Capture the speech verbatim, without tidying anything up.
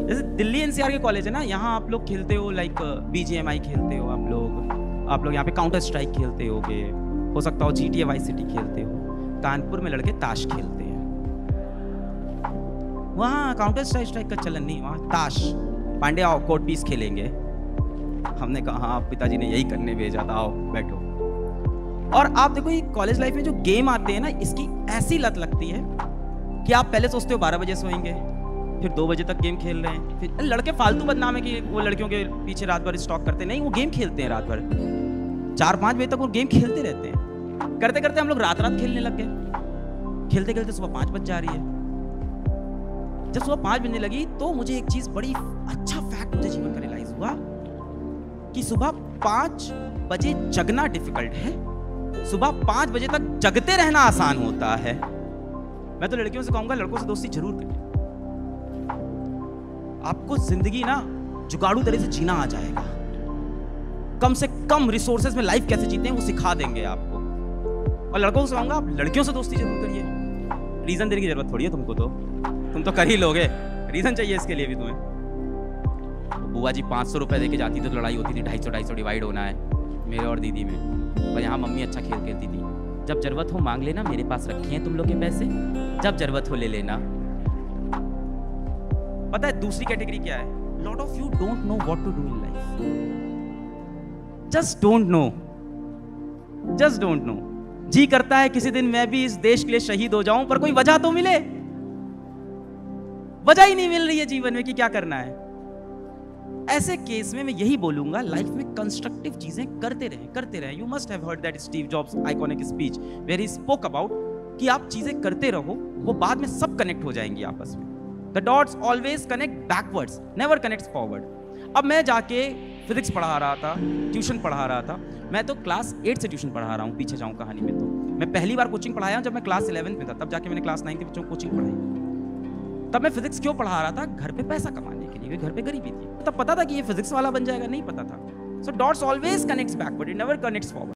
जैसे दिल्ली एनसीआर के कॉलेज है ना, यहाँ आप लोग खेलते हो लाइक बीजीएमआई खेलते हो आप लोग आप लोग यहाँ पे काउंटर स्ट्राइक खेलते होगे, हो सकता हो जीटीए वाइस सिटी खेलते हो। कानपुर में लड़के ताश खेलते हैं, वहाँ काउंटर स्ट्राइक स्ट्राइक का चलन नहीं, वहाँ ताश। पांडे आओ कोर्ट पीस खेलेंगे। हमने कहा हाँ पिताजी ने यही करने भेजा था, आओ बैठो। और आप देखो ये कॉलेज लाइफ में जो गेम आते हैं ना, इसकी ऐसी लत लगती है कि आप पहले सोचते हो बारह बजे सोएंगे, फिर दो बजे तक गेम खेल रहे हैं। फिर लड़के फालतू बदनाम है कि वो लड़कियों के पीछे रात भर स्टॉक करते हैं, नहीं वो गेम खेलते हैं रात भर, चार पाँच बजे तक वो गेम खेलते रहते हैं। करते करते हम लोग रात रात खेलने लग गए, खेलते खेलते सुबह पाँच बज जा रही है। जब सुबह पाँच बजने लगी तो मुझे एक चीज बड़ी अच्छा फैक्ट मुझे जीवन का रियलाइज हुआ कि सुबह पाँच बजे जगना डिफिकल्ट है, सुबह पाँच बजे तक जगते रहना आसान होता है। मैं तो लड़कियों से कहूंगा लड़कों से दोस्ती जरूर करें, आपको जिंदगी ना जुगाड़ू तरह से जीना आ जाएगा। कम से कम रिसोर्सेज में लाइफ कैसे जीते हैं वो सिखा देंगे आपको। और लड़कों से कहूंगा आप लड़कियों से दोस्ती जरूर करिए। रीजन देने की जरूरत थोड़ी है तुमको, तो तुम तो कर ही लोगे, रीजन चाहिए इसके लिए भी तुम्हें। बुआ जी पाँच सौ रुपए देके जाती थी तो लड़ाई होती थी, ढाई सौ ढाई सौ डिवाइड होना है मेरे और दीदी में। और यहाँ मम्मी अच्छा खेल खेलती थी, जब जरूरत हो मांग लेना, मेरे पास रखे हैं तुम लोग के पैसे, जब जरूरत हो ले लेना। पता है दूसरी कैटेगरी क्या है? Lot of you don't know what to do in life, just don't know, just don't know. जी करता है किसी दिन मैं भी इस देश के लिए शहीद हो जाऊं, पर कोई वजह तो मिले, वजह ही नहीं मिल रही है जीवन में कि क्या करना है। ऐसे केस में मैं यही बोलूंगा, लाइफ में कंस्ट्रक्टिव चीजें करते रहें, करते रहें। You must have heard that Steve Jobs iconic speech where he spoke about कि आप चीजें करते रहो, वो बाद में सब कनेक्ट हो जाएंगी आपस में। The dots always connect backwards, never connects forward. अब मैं जाके फिजिक्स पढ़ा रहा था, ट्यूशन पढ़ा रहा था। मैं तो क्लास एट से ट्यूशन पढ़ा रहा हूँ, पीछे जाऊँ कहानी में तो मैं पहली बार कोचिंग पढ़ाया जब मैं क्लास इलेवेंथ में था, तब जाके मैंने क्लास नाइन के बच्चों को कोचिंग पढ़ाई। तब मैं फिजिक्स क्यों पढ़ा रहा था? घर पे पैसा कमाने के लिए, क्योंकि घर पे गरीबी थी। तब पता था कि ये फिजिक्स वाला बन जाएगा? नहीं पता था। So dots always connects backward, it never connects forward.